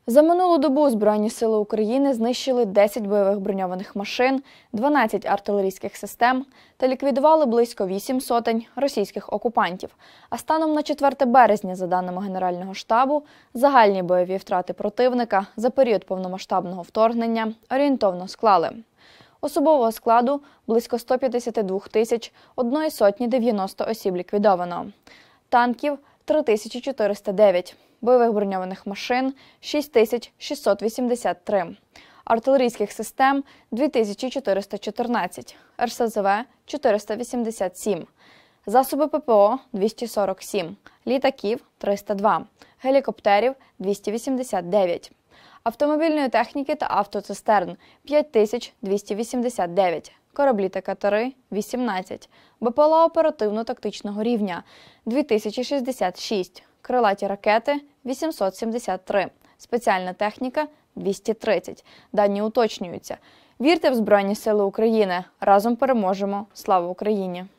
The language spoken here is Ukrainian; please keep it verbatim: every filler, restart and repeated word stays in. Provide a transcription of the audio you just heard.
За минулу добу Збройні сили України знищили десять бойових броньованих машин, дванадцять артилерійських систем та ліквідували близько вісім сотень російських окупантів. А станом на четверте березня, за даними Генерального штабу, загальні бойові втрати противника за період повномасштабного вторгнення орієнтовно склали: особового складу – близько ста п'ятдесяти двох тисяч сто дев'яносто осіб ліквідовано, танків – три тисячі чотириста дев'ять, бойових броньованих машин – шість тисяч шістсот вісімдесят три, артилерійських систем – дві тисячі чотириста чотирнадцять, ер ес зе ве – чотириста вісімдесят сім, засоби пе пе о – двісті сорок сім, літаків – триста два, гелікоптерів – двісті вісімдесят дев'ять, автомобільної техніки та автоцистерн – п'ять тисяч двісті вісімдесят дев'ять, кораблі та катери – вісімнадцять, бе пе ел а оперативно-тактичного рівня – дві тисячі шістдесят шість, крилаті ракети – вісімсот сімдесят три, спеціальна техніка – двісті тридцять. Дані уточнюються. Вірте в Збройні сили України. Разом переможемо. Слава Україні!